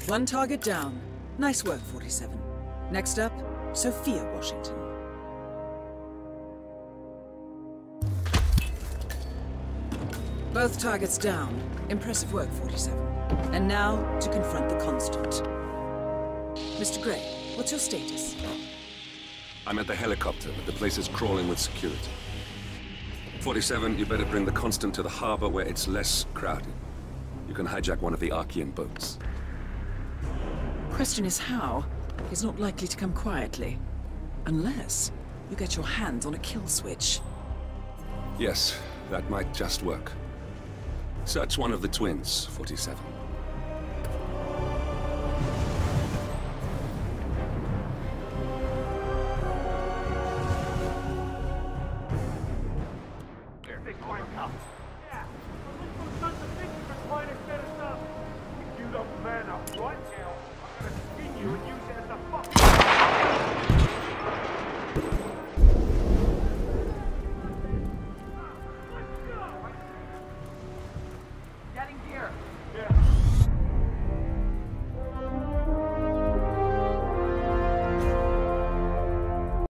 One target down. Nice work, 47. Next up, Sophia Washington. Both targets down. Impressive work, 47. And now, to confront the Constant. Mr. Gray, what's your status? I'm at the helicopter, but the place is crawling with security. 47, you better bring the Constant to the harbor where it's less crowded. You can hijack one of the Archean boats. Question is how? He's not likely to come quietly. Unless you get your hands on a kill switch. Yes, that might just work. Search one of the twins, 47.